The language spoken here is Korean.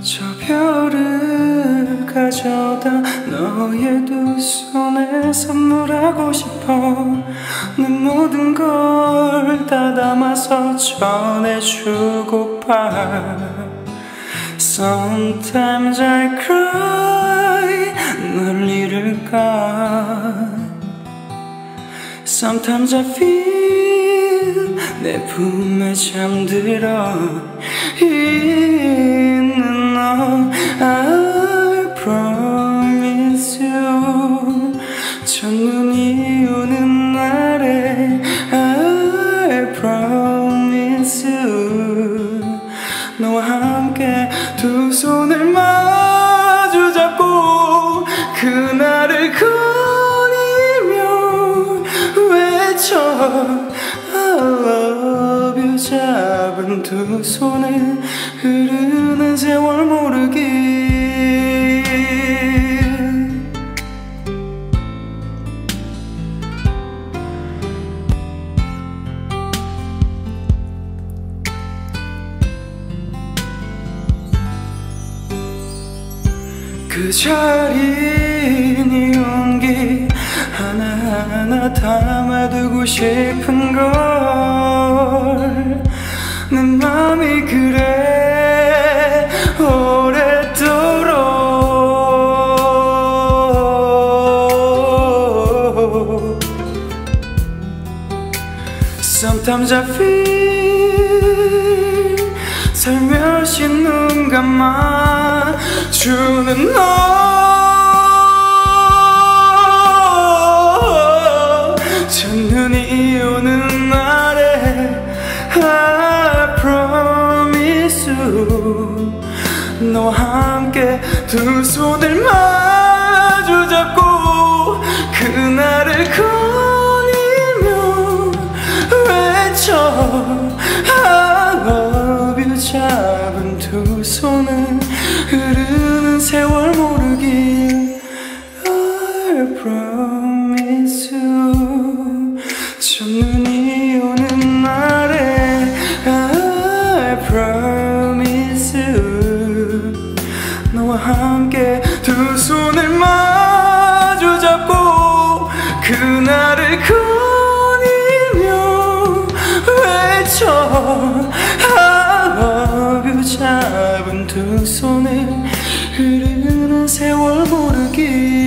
저 별을 가져다 너의 두 손에 선물하고 싶어. 내 모든 걸 다 담아서 전해주고파. Sometimes I cry 널 잃을까. Sometimes I feel 내 품에 잠들어 있는 너. I promise you 첫눈이 오는 날에 I promise you 너와 함께 두 손을 마주 잡고 그날을 거니며 외쳐 I love you. 잡은 두 손에 흐르는 세월 모르기. 그 자리에 네 온기 하나하나 담아두고 싶은 걸. 내 맘이 그래 오래도록. Sometimes I feel 살며시 눈 감아주는 너. 첫눈이 오는 날에 I promise you 너와 함께 두 손을 마주 잡고 그날을 거니며 외쳐 I love you. 잡은 두 손은 흐르는 세월 모르기. I promise you 첫눈이 오는 날에 I promise you 너와 함께 두 손을 마주 잡고 그날을 거니며 외쳐 I love you. 잡은 두 손에 흐르는 세월 모르기.